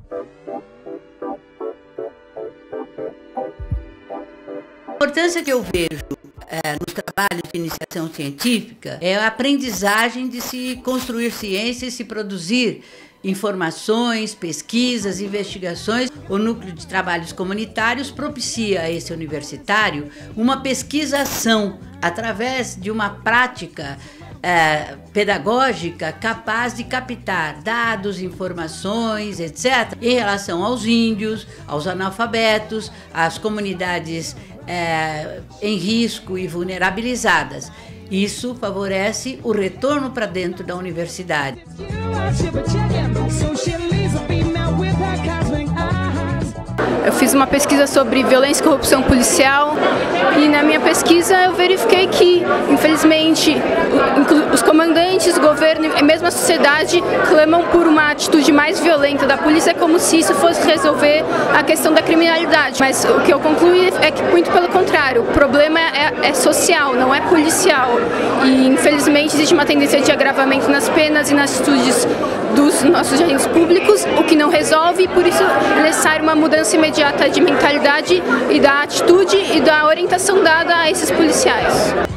A importância que eu vejo nos trabalhos de iniciação científica é a aprendizagem de se construir ciência e se produzir informações, pesquisas, investigações. O Núcleo de Trabalhos Comunitários propicia a esse universitário uma pesquisação através de uma prática pedagógica capaz de captar dados, informações, etc., em relação aos índios, aos analfabetos, às comunidades em risco e vulnerabilizadas. Isso favorece o retorno para dentro da universidade. Eu fiz uma pesquisa sobre violência e corrupção policial e na minha pesquisa eu verifiquei que, infelizmente, os comandantes, o governo e mesmo a sociedade clamam por uma atitude mais violenta da polícia, como se isso fosse resolver a questão da criminalidade. Mas o que eu concluí é que, muito pelo contrário, o problema é social, não é policial. E, infelizmente, existe uma tendência de agravamento nas penas e nas atitudes dos nossos agentes públicos, o que não resolve, e por isso é necessário uma mudança imediata de mentalidade e da atitude e da orientação dada a esses policiais.